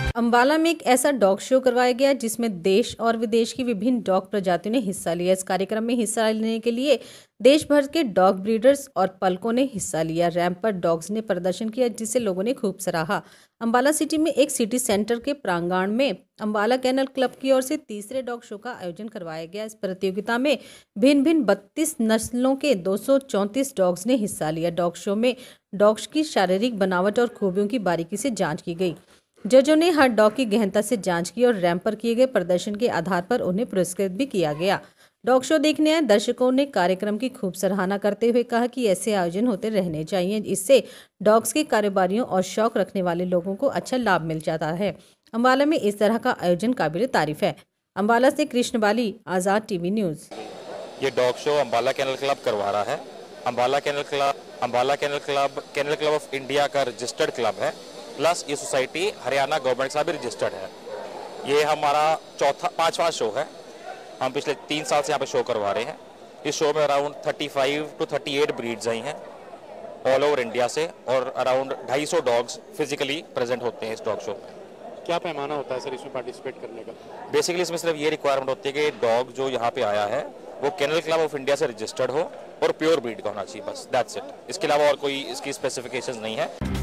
अंबाला में एक ऐसा डॉग शो करवाया गया जिसमें देश और विदेश की विभिन्न डॉग प्रजातियों ने हिस्सा लिया। इस कार्यक्रम में हिस्सा लेने के लिए देश भर के डॉग ब्रीडर्स और पालकों ने हिस्सा लिया। रैंप पर डॉग्स ने प्रदर्शन किया जिसे लोगों ने खूब सराहा। अंबाला सिटी में एक सिटी सेंटर के प्रांगण में अंबाला कैनल क्लब की ओर से तीसरे डॉग शो का आयोजन करवाया गया। इस प्रतियोगिता में भिन्न भिन्न 32 नस्लों के 234 डॉग्स ने हिस्सा लिया। डॉग शो में डॉग्स की शारीरिक बनावट और खूबियों की बारीकी से जांच की गई। जजों ने हर डॉग की गहनता से जांच की और रैंप पर किए गए प्रदर्शन के आधार पर उन्हें पुरस्कृत भी किया गया। डॉग शो देखने आए दर्शकों ने कार्यक्रम की खूब सराहना करते हुए कहा कि ऐसे आयोजन होते रहने चाहिए। इससे डॉग्स के कारोबारियों और शौक रखने वाले लोगों को अच्छा लाभ मिल जाता है। अंबाला में इस तरह का आयोजन काबिल तारीफ है। अंबाला से कृष्णबाली, आज़ाद टीवी न्यूज़। ये dog show Ambala kennel club करवा रहा है। Ambala kennel club of India का रजिस्टर्ड क्लब है, प्लस ये सोसाइटी हरियाणा गवर्नमेंट से भी रजिस्टर्ड है। ये हमारा पांचवा शो है। हम पिछले 3 साल से यहाँ पे शो करवा रहे हैं। इस शो में अराउंड 35 to 38 ब्रीड्स आई हैं ऑल ओवर इंडिया से, और अराउंड 250 डॉग्स फिजिकली प्रेजेंट होते हैं इस डॉग शो में। क्या पैमाना होता है सर इसमें पार्टिसिपेट करने का? बेसिकली इसमें सिर्फ ये रिक्वायरमेंट होती है कि डॉग जो यहाँ पे आया है वो कैनल क्लब ऑफ इंडिया से रजिस्टर्ड हो और प्योर ब्रीड का होना चाहिए, बस दैट्स इट। इसके अलावा और कोई इसकी स्पेसिफिकेशंस नहीं है।